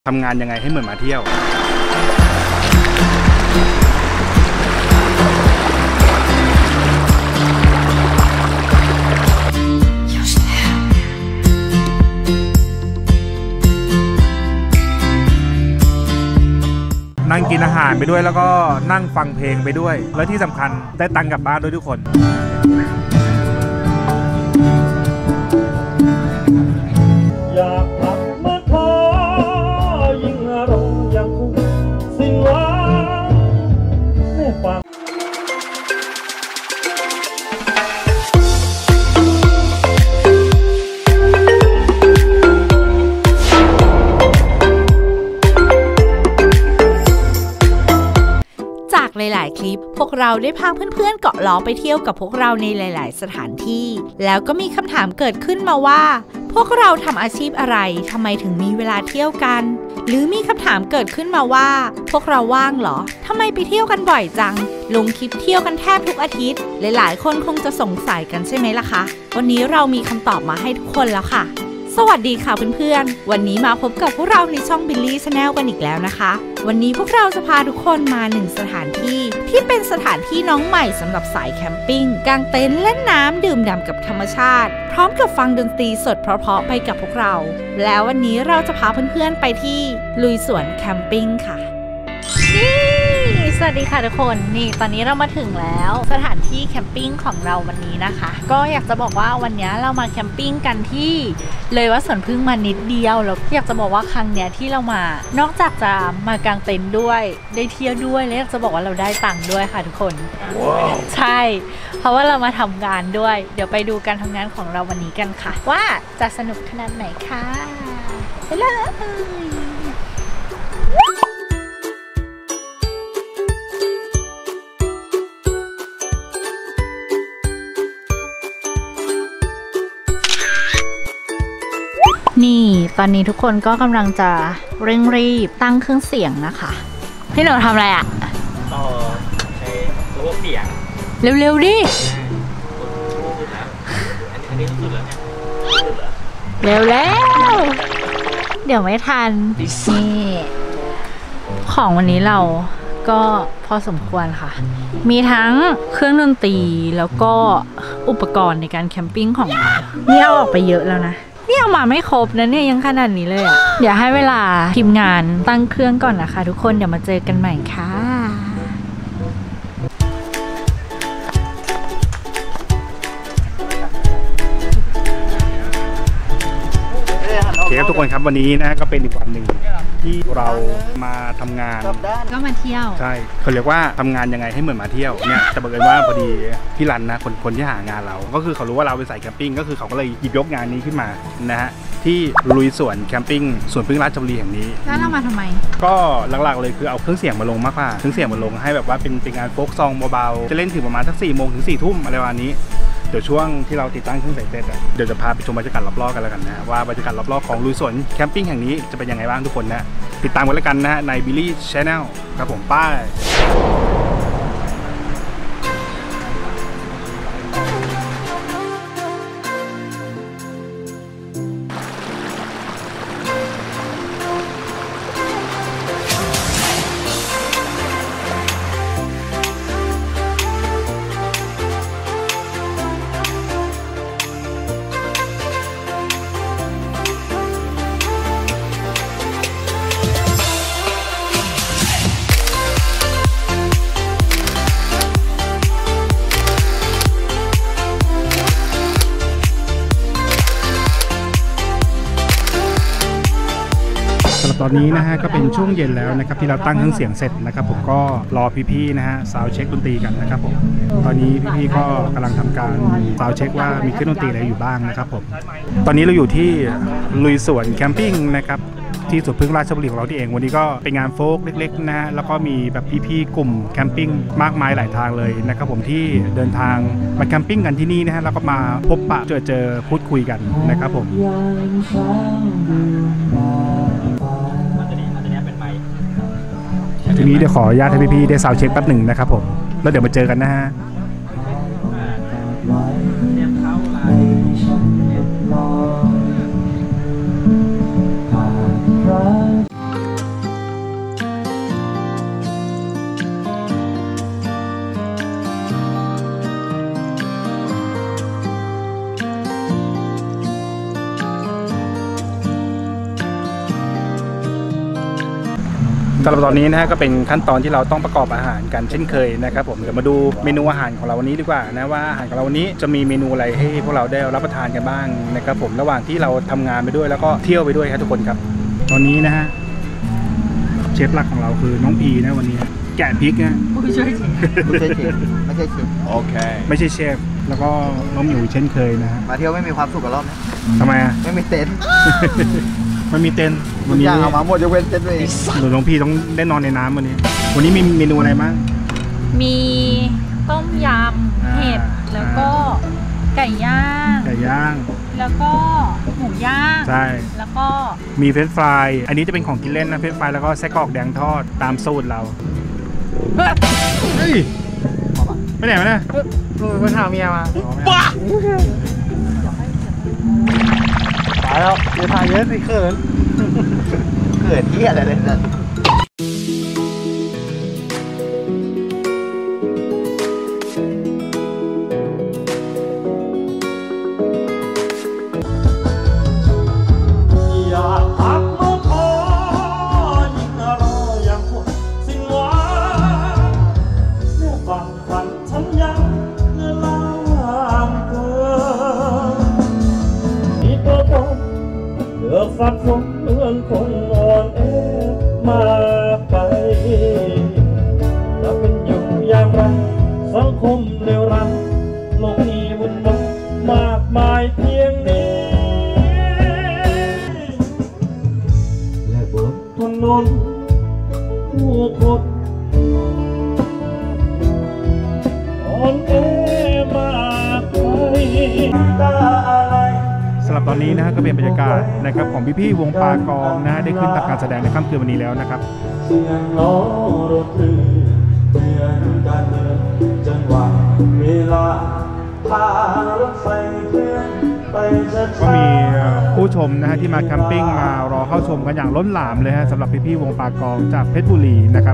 ทำงานยังไงให้เหมือนมาเที่ยวนั่งกินอาหารไปด้วยแล้วก็นั่งฟังเพลงไปด้วยแล้วที่สำคัญได้ตังค์กลับบ้านด้วยทุกคนอยากกลับมาขอยิ่งอารมณ์ยังคงสิ้นหวังแม่ฟังหลายๆคลิปพวกเราได้พาเพื่อนๆเกาะล้อไปเที่ยวกับพวกเราในหลายๆสถานที่แล้วก็มีคำถามเกิดขึ้นมาว่าพวกเราทำอาชีพอะไรทำไมถึงมีเวลาเที่ยวกันหรือมีคำถามเกิดขึ้นมาว่าพวกเราว่างเหรอทำไมไปเที่ยวกันบ่อยจังลงคลิปเที่ยวกันแทบทุกอาทิตย์หลายๆคนคงจะสงสัยกันใช่ไหมล่ะคะวันนี้เรามีคำตอบมาให้ทุกคนแล้วค่ะสวัสดีค่ะเพื่อนๆวันนี้มาพบกับพวกเราในช่อง Billy Channel กันอีกแล้วนะคะวันนี้พวกเราจะพาทุกคนมา1สถานที่ที่เป็นสถานที่น้องใหม่สำหรับสายแคมปิ้งกางเต็นท์เล่นน้ำดื่มด่ำกับธรรมชาติพร้อมกับฟังดนตรีสดเพราะๆไปกับพวกเราแล้ววันนี้เราจะพาเพื่อนๆไปที่ลุยสวนแคมปิ้งค่ะสวัสดีค่ะทุกคนนี่ตอนนี้เรามาถึงแล้วสถานที่แคมปิ้งของเราวันนี้นะคะก็อยากจะบอกว่าวันนี้เรามาแคมปิ้งกันที่เลยว่าสวนพึ่งมานิดเดียวแล้วอยากจะบอกว่าครั้งเนี้ยที่เรามานอกจากจะมากางเต็นท์ด้วยได้เที่ยวด้วยแล้วอยากจะบอกว่าเราได้ตังค์ด้วยค่ะทุกคน wow. ใช่เพราะว่าเรามาทำงานด้วยเดี๋ยวไปดูการทำงานของเราวันนี้กันค่ะว่าจะสนุกขนาดไหนค่ะไปเลยนี่ตอนนี้ทุกคนก็กำลังจะเร่งรีบตั้งเครื่องเสียงนะคะพี่หนูทำอะไรอ่ะต่อใช้ระบบเสียงเร็วๆดิอันนี้สุดแล้วเนี่ยเร็วแล้วเดี๋ยวไม่ทันนี่ของวันนี้เราก็พอสมควรค่ะมีทั้งเครื่องดนตรีแล้วก็อุปกรณ์ในการแคมปิ้งของเรานี่เอาออกไปเยอะแล้วนะนี่เอามาไม่ครบนะเนี่ยยังขนาดนี้เลยอ่ะเดี๋ยวให้เวลาทีมงานตั้งเครื่องก่อนนะคะทุกคนเดี๋ยวมาเจอกันใหม่ค่ะโอเคครับทุกคนครับวันนี้นะก็เป็นอีกวันหนึ่งที่เรามาทำงานก็มาเที่ยวใช่เขาเรียกว่าทำงานยังไงให้เหมือนมาเที่ยวเนี่ยแต่บังเอิญว่าพอดีพี่รันนะคนที่หางานเราก็คือเขารู้ว่าเราเป็นสายแคมปิ้งก็คือเขาก็เลยหยิบยกงานนี้ขึ้นมานะฮะที่ลุยสวนแคมปิ้งสวนพึ่งราชบุรีแห่งนี้แล้วเรามาทำไมก็หลักๆเลยคือเอาเครื่องเสียงมาลงมากกว่าเครื่องเสียงมาลงให้แบบว่าเป็นงานโฟล์คซองเบาๆจะเล่นถึงประมาณสัก4 โมงถึง 4 ทุ่มอะไรประมาณนี้เดี๋ยวช่วงที่เราติดตั้งเครื่องเสียงเสร็จเดี๋ยวจะพาไปชมบรรยากาศรอบๆกันแล้วกันนะว่าบรรยากาศรอบๆของลุยสวนแคมปิ้งแห่งนี้จะเป็นยังไงบ้างทุกคนนะติดตามกันแล้วกันนะใน Billy Channel ครับผมป้ายตอนนี้นะฮะก็เป็นช่วงเย็นแล้วนะครับที่เราตั้งเครื่องเสียงเสร็จนะครับผมก็รอพี่ๆนะฮะซาวด์เช็คดนตรีกันนะครับผมตอนนี้พี่ๆก็กำลังทำการซาวด์เช็คว่ามีเครื่องดนตรีอะไรอยู่บ้างนะครับผมตอนนี้เราอยู่ที่ลุยสวนแคมปิ้งนะครับที่สวนพึ่งราชบุรีของเราที่เองวันนี้ก็เป็นงานโฟล์คเล็กๆนะฮะแล้วก็มีแบบพี่ๆกลุ่มแคมปิ้งมากมายหลายทางเลยนะครับผมที่เดินทางมาแคมปิ้งกันที่นี่นะฮะแล้วก็มาพบปะเจอพูดคุยกันนะครับผมทีนี้เดี๋ยวขออนุญาตให้พี่ๆได้ซาวด์เช็คแป๊บหนึ่งนะครับผมแล้วเดี๋ยวมาเจอกันนะฮะรักสำหรับตอนนี้นะฮะก็เป็นขั้นตอนที่เราต้องประกอบอาหารกันเช่นเคยนะครับผมเดี๋ยวมาดูเมนูอาหารของเราวันนี้ดีกว่านะว่าอาหารของเราวันนี้จะมีเมนูอะไรให้พวกเราได้รับประทานกันบ้างนะครับผมระหว่างที่เราทำงานไปด้วยแล้วก็เที่ยวไปด้วยครับทุกคนครับตอนนี้นะฮะเชฟหลักของเราคือน้องพีนะวันนี้แกะพริกนะไม่ใช่เชฟไม่ใช่เชฟโอเคไม่ใช่เชฟแล้วก็น้องหมิวเช่นเคยนะฮะมาเที่ยวไม่มีความสุขกับรอบนี้ทำไมอ่ะไม่มีเต็นท์มันมีเต็นท์ทุวันกนี้อย่างเอามาหมดยกเว้นเต็นท์ตัวเองหนูน้องพีต้องได้นอนในน้ำวันนี้มีเมนูอะไรบ้างมีต้มยำเห็ดแล้วก็ไก่ย่างไก่ย่างแล้วก็หมูย่างใช่แล้วก็มีเฟรนช์ฟรายอันนี้จะเป็นของกินเล่นนะเฟรนช์ฟรายแล้วก็ไส้กรอกแดงทอดตามสูตรเราเฮ้ยไปไหนมาเนี่ยไปหาเมียมาบ้าตายแล้วเดี๋ยวถ่ายเยอะสิเขินที่อะไรเลยนะสับสนเหมือนคนอ่อนแอมาไปจะเป็นอยู่อย่างไรสังคมเลวร้ายโลกนี้วุ่นวายมากมายเพียงนี้และบนถนนผู้คนอ่อนแอมากไปตาอะไรสำหรับตอนนี้นะฮะก็เป็นบรรยากาศนะครับของพี่ๆวงปากองนะฮะได้ขึ้นทำการแสดงในค่ำคืนวันนี้แล้วนะครับเสียงล้อรถลื่นเตือนการเดินจังหวะเวลาพารถไฟเคลื่อนไปช้าๆก็มีผู้ชมนะฮะที่มาแคมปิ้งมารอเข้าชมกันอย่างล้นหลามเลยฮะสำหรับพี่ๆวงปากองจากเพชรบุรีนะครับ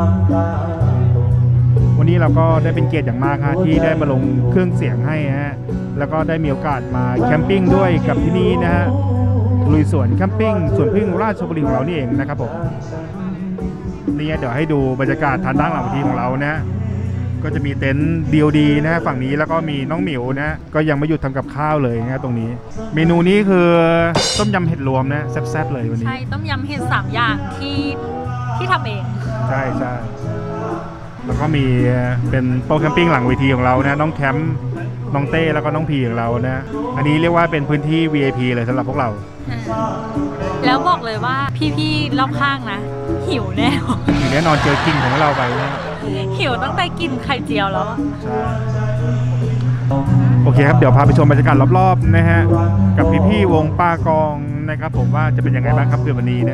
วันนี้เราก็ได้เป็นเกียรติอย่างมากฮะที่ได้มาลงเครื่องเสียงให้ฮะแล้วก็ได้มีโอกาสมาแคมปิ้งด้วยกับที่นี่นะฮะลุยสวนแคมปิ้งสวนพึ่งราชบุรีของเรานี่เองนะครับผมนี่เดี๋ยวให้ดูบรรยากาศทางด้านหลังเวทีของเรานะฮะก็จะมีเต็นท์ดีนะฮะฝั่งนี้แล้วก็มีน้องหมิวนะก็ยังไม่หยุดทำกับข้าวเลยนะตรงนี้เมนูนี้คือต้มยำเห็ดรวมนะแซ่บๆเลยวันนี้ใช่ต้มยำเห็ด3 อย่างที่ทำเองใช่ใช่แล้วก็มีเป็นโต๊ะแคมปิ้งหลังเวทีของเรานะน้องแคมป์น้องเต้แล้วก็น้องพีของเรานะอันนี้เรียกว่าเป็นพื้นที่ VIP เลยสำหรับพวกเราแล้วบอกเลยว่าพี่ๆรอบข้างนะหิวแน่อยู่แน่นอนเจอกินของเราไปนะหิวตั้งแต่กินไข่เจียวแล้วใช่โอเคครับเดี๋ยวพาไปชมบรรยากาศรอบๆนะฮะกับพี่ๆวงปากองนะครับผมว่าจะเป็นยังไงบ้างครับคืนวันนี้นะ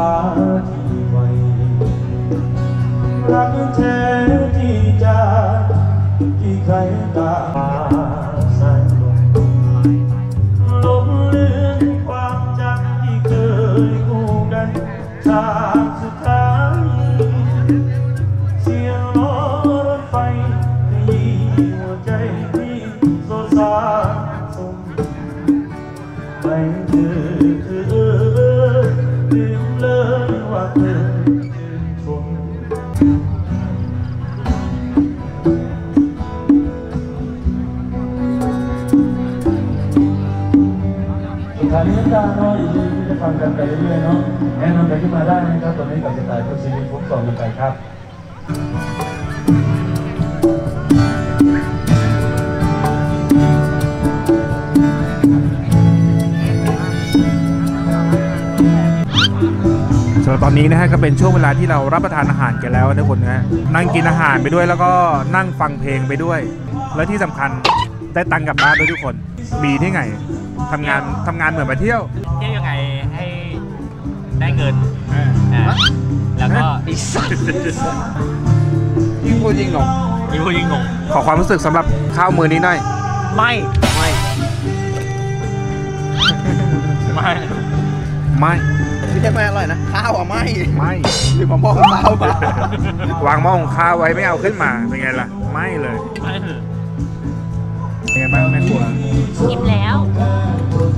รักแท้ที่จะที่ใครตาใส่ลมเลือนความจำที่เคยคู่กันชาติสุดท้ายเสียงล้อรถไฟที่หัวใจที่โซซาสมไปเธอลืมเลยว่าเธอการเลี้ยงกาเนาะอยู่ที่จะฟังกันไปเรื่อยๆเนาะแนะนำกันขึ้นมาได้นะครับตอนนี้กับสไตล์โคชีวิตฟุตซอลกันไปครับสำหรับตอนนี้นะฮะก็เป็นช่วงเวลาที่เรารับประทานอาหารกันแล้วทุกคนนะนั่งกินอาหารไปด้วยแล้วก็นั่งฟังเพลงไปด้วยและที่สำคัญได้ตังค์กลับบ้านด้วยทุกคนมีที่ไงทำงานเหมือนมาเที่ยวเที่ยวยังไงให้ได้เงินแล้วก็ยิ่งพูดยิ่งหลงยิ่งพูดยิ่งงงขอความรู้สึกสำหรับข้าวมือนี้หน่อยไม่ไม่ไม่ใช่ไม่อร่อยนะข้าวอ่ะไม่ไม่หรือมะม่วงข้าวมาวางหม้อของข้าวไว้ไม่เอาขึ้นมาเป็นไงล่ะไม่เลยไม่เถอะเป็นไงบ้างแม่ครัวอิ่มแล้ว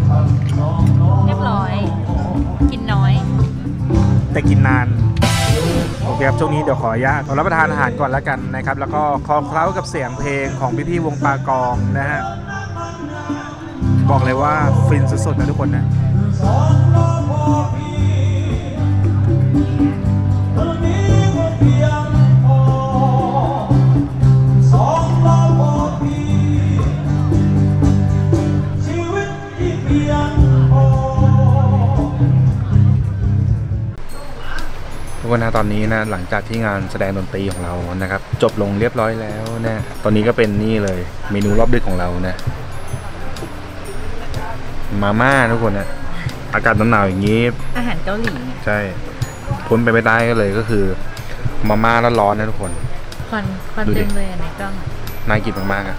เรียบร้อย กินน้อยแต่กินนานใโอเคครับช่วงนี้เดี๋ยวขออนุญาตรับประทานอาหารก่อนแล้วกันนะครับแล้วก็คลอเคล้ากับเสียงเพลงของพี่ๆวงปากองนะฮะบอกเลยว่าฟินสุดๆนะทุกคนนะทุกคนนะตอนนี้นะหลังจากที่งานแสดงดนตรีของเรานะครับจบลงเรียบร้อยแล้วนะตอนนี้ก็เป็นนี่เลยเมนูรอบดึกของเรานะมาม่าทุกคนนะอากาศหนาวๆอย่างนี้อาหารเกาหลีใช่พ้นไปไม่ได้ก็เลยก็คือมาม่าร้อนๆนะทุกคนควันเต็มเลยในกล้องน่ากินมากๆอ่ะ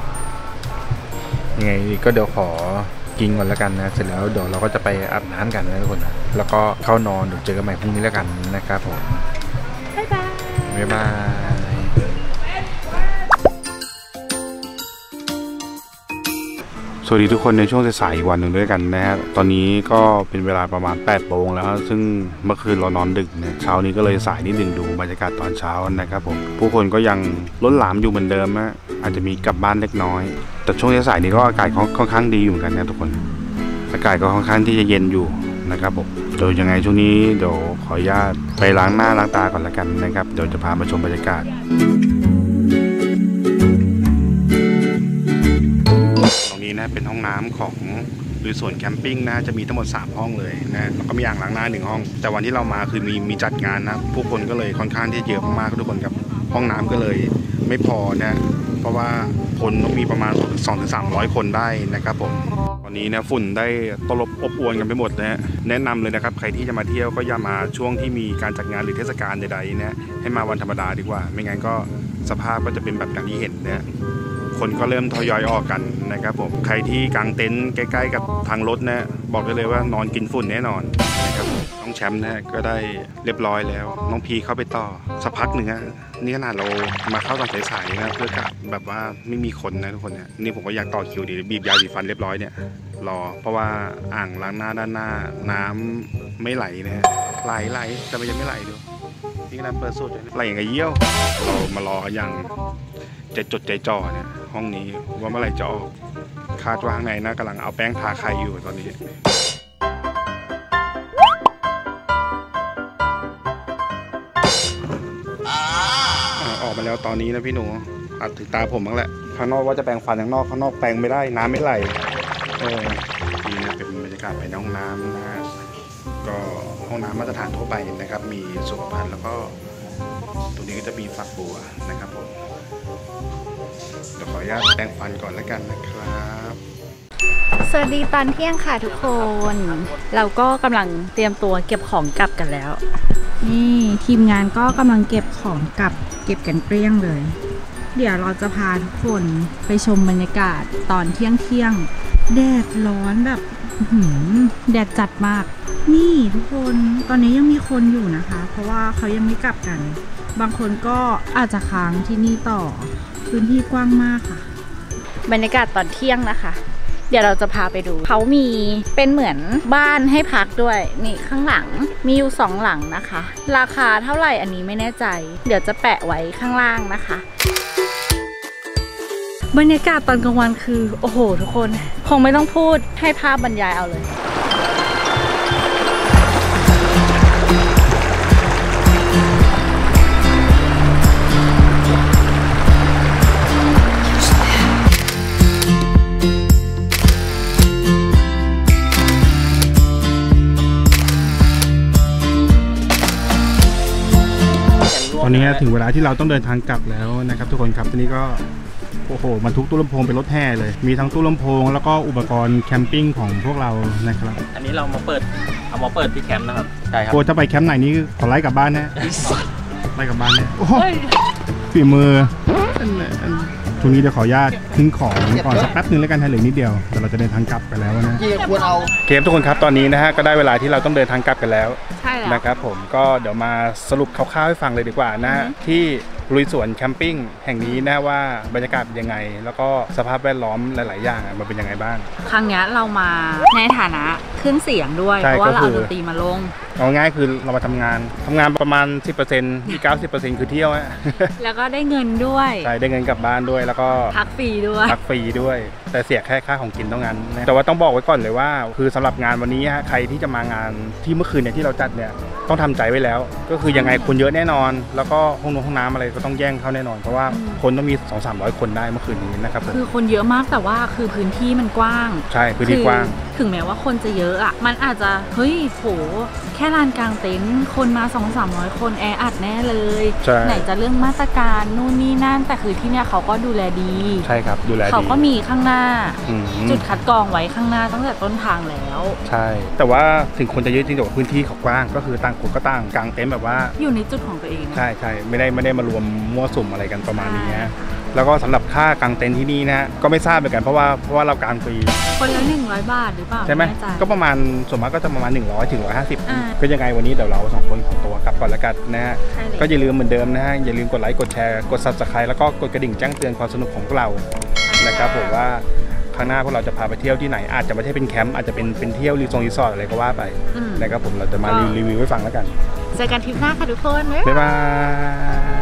ยังไงก็เดี๋ยวขอกินก่อนแล้วกันนะเสร็จแล้วเดี๋ยวเราก็จะไปอาบน้ำกันนะทุกคนนะแล้วก็เข้านอนเดี๋ยวเจอกันใหม่พรุ่งนี้แล้วกันนะครับผมบ๊ายบายบ๊ายบายสวัสดีทุกคนในช่วงสายๆอีกวันหนึ่งด้วยกันนะฮะตอนนี้ก็เป็นเวลาประมาณ8 โมงแล้วซึ่งเมื่อคืนเรานอนดึกเนี่ยเช้านี้ก็เลยสายนิดนึงดูบรรยากาศตอนเช้านะครับผมผู้คนก็ยังล้นหลามอยู่เหมือนเดิมนะอาจจะมีกลับบ้านเล็กน้อยแต่ช่วงสายๆนี้ก็อากาศค่อนข้างดีอยู่เหมือนกันนะทุกคนอากาศก็ค่อนข้างที่จะเย็นอยู่นะครับผมโดยยังไงช่วงนี้เดี๋ยวขออนุญาตไปล้างหน้าล้างตาก่อนแล้วกันนะครับเดี๋ยวจะพามาชมบรรยากาศตรงนี้นะเป็นห้องน้ำของลุยสวนแคมปิ้งนะจะมีทั้งหมด3ห้องเลยนะแล้วก็มีอ่างล้างหน้า1ห้องแต่วันที่เรามาคือมีจัดงานนะผู้คนก็เลยค่อนข้างที่เยอะมากทุกคนครับห้องน้ำก็เลยไม่พอนะเพราะว่าคนต้องมีประมาณ 200-300 คนได้นะครับผมตอนนี้นะฝุ่นได้ตลบอบอวนกันไปหมดนะแนะนำเลยนะครับใครที่จะมาเที่ยวก็อย่ามาช่วงที่มีการจัดงานหรือเทศกาลใดๆนะให้มาวันธรรมดาดีกว่าไม่งั้นก็สภาพก็จะเป็นแบบอย่างที่เห็นนะคนก็เริ่มทยอยออกกันนะครับผมใครที่กางเต็นท์ใกล้ๆกับทางรถนะบอกได้เลยว่านอนกินฝุ่นแน่นอนนะครับน้องแชมป์นะก็ได้เรียบร้อยแล้วน้องพีเข้าไปต่อสักพักหนึ่งนะนี่ขนาดเรามาเข้าตอนสายๆนะเพื่อกับแบบว่าไม่มีคนนะทุกคนเนี่ยนี่ผมก็อยากต่อคิวดีบีบยาสีฟันเรียบร้อยเนี่ยรอเพราะว่าอ่างล้างหน้าด้านหน้าน้ำไม่ไหลนะไหลแต่มันยังไม่ไหลดูนี่ขนาดเปิดสุดไหลอย่างไงเยี่ยวเรามารออย่างใจจดใจจ่อเนี่ยห้องนี้ว่าเมื่อไหร่จะออกคาดว่าข้างในนะกำลังเอาแป้งทาไข่อยู่ตอนนี้ออกมาแล้วตอนนี้นะพี่หนูอัดถึงตาผมบ้างแหละข้างนอกว่าจะแปรงฟันข้างนอกแปรงไม่ได้น้ำไม่ไหลนี่นะเป็นบรรยากาศภายในห้องน้ำนะก็ห้องน้ำมาตรฐานทั่วไปนะครับมีสุขภัณฑ์แล้วก็ตรงนี้ก็จะมีฝักบัวนะครับผมเดี๋ยวขออนุญาตแปรงฟันก่อนแล้วกันนะครับสวัสดีตอนเที่ยงค่ะทุกคนเราก็กำลังเตรียมตัวเก็บของกลับกันแล้วนี่ทีมงานก็กำลังเก็บของกลับเก็บกันเกลี้ยงเลยเดี๋ยวเราจะพาทุกคนไปชมบรรยากาศตอนเที่ยงแดดร้อนแบบแดดจัดมากนี่ทุกคนตอนนี้ยังมีคนอยู่นะคะเพราะว่าเขายังไม่กลับกันบางคนก็อาจจะค้างที่นี่ต่อพื้นที่กว้างมากค่ะบรรยากาศตอนเที่ยงนะคะเดี๋ยวเราจะพาไปดูเขามีเป็นเหมือนบ้านให้พักด้วยนี่ข้างหลังมีอยู่2 หลังนะคะราคาเท่าไหร่อันนี้ไม่แน่ใจเดี๋ยวจะแปะไว้ข้างล่างนะคะบรรยากาศตอนกลางวันคือโอ้โหทุกคนคงไม่ต้องพูดให้ภาพบรรยายเอาเลยตอนนี้ถึงเวลาที่เราต้องเดินทางกลับแล้วนะครับทุกคนครับตอนนี้ก็โอ้โหบรรทุกตู้ลำโพงเป็นรถแห่เลยมีทั้งตู้ลำโพงแล้วก็อุปกรณ์แคมปิ้งของพวกเรานะครับอันนี้เราเอามาเปิดที่แคมป์นะครับใช่ครับโอ้จะไปแคมป์ไหนนี่ขอไล่กลับบ้านนะไล่กลับบ้านเนี่ยโอ้ฝีมือช่วงนี้เดี๋ยวขออนุญาตขึ้นของก่อนสักแป๊บนึงแล้วกันเหลือนิดเดียวแต่เราจะเดินทางกลับกันแล้วนะควรเอาเคมทุกคนครับตอนนี้นะฮะก็ได้เวลาที่เราต้องเดินทางกลับกันแล้วใช่ช่แล้วนะครับผมก็เดี๋ยวมาสรุปคร่าวๆให้ฟังเลยดีกว่านะที่ลุยสวนแคมปิ้งแห่งนี้นะว่าบรรยากาศเป็นยังไงแล้วก็สภาพแวดล้อมหลายๆอย่างมันเป็นยังไงบ้างครั้งนี้เรามาในฐานะขึ้นเสียงด้วยเพราะว่าเราเอาดนตรีมาลงเอาง่ายคือเรามาทำงานประมาณ 10% อีก 90% คือเที่ยวฮะแล้วก็ได้เงินด้วยใช่ได้เงินกลับบ้านด้วยแล้วก็พักฟรีด้วยแต่เสียแค่ค่าของกินเท่านั้นแต่ว่าต้องบอกไว้ก่อนเลยว่าคือสำหรับงานวันนี้ฮะใครที่จะมางานที่เมื่อคืนเนี่ยที่เราจัดเนี่ยต้องทำใจไว้แล้วก็คือยังไงคนเยอะแน่นอนแล้วก็ห้องน้ำอะไรก็ต้องแย่งเข้าแน่นอนเพราะว่าคนต้องมี 200-300 คนได้เมื่อคืนนี้นะครับคือคนเยอะมากแต่ว่าคือพื้นที่มันกว้างใช่พื้นที่กว้างถึงแม้ว่าคนจะเยอะอ่ะมันอาจจะเฮ้ยโหแค่ลานกลางเต็นท์คนมา 200-300 คนแออัดแน่เลยไหนจะเรื่องมาตรการนู่นนี่นั่นแต่คือที่เนี่ยเขาก็ดูแลดีใช่ครับดูแลดีเขาก็มีข้างหน้าจุดคัดกรองไว้ข้างหน้าตั้งแต่ต้นทางแล้วใช่แต่ว่าถึงคนจะเยอะจริงแต่ว่าพื้นที่เขากว้างก็คือต่างคนก็ต่างกลางเต็นท์แบบว่าอยู่ในจุดของตัวเองใช่ไม่ได้มารวมมั่วสุมอะไรกันประมาณนี้นะแล้วก็สำหรับค่ากางเต็นท์ที่นี่นะก็ไม่ทราบเหมือนกันเพราะว่าเรากางฟรีคนละ100 บาทหรือเปล่าใช่ไหมก็ประมาณส่วนมากก็จะประมาณ100 ถึง 150ก็ยังไงวันนี้เดี๋ยวเรา2 คนของตัวกลับก่อนแล้วกันนะฮะก็อย่าลืมเหมือนเดิมนะฮะอย่าลืมกดไลค์กดแชร์กด Subscribe แล้วก็กดกระดิ่งแจ้งเตือนความสนุกของพวกเรานะครับผมว่าข้างหน้าพวกเราจะพาไปเที่ยวที่ไหนอาจจะไม่ใช่เป็นแคมป์อาจจะเป็นเที่ยวรีสอร์ทอะไรก็ว่าไปนะครับผมเราจะมารีวิวให้ฟังแล้วกันเจอกันทริปหน้าค่ะทุกคนบ๊ายบาย